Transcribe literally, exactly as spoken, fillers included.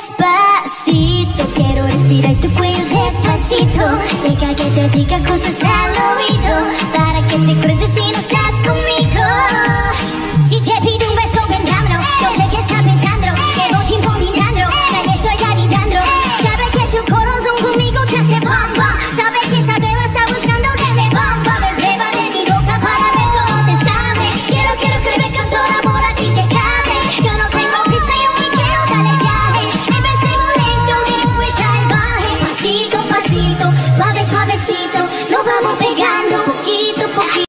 Despacito, quiero respirar tu cuello despacito. Deja que te diga cosas al oído, para que te acuerdes si no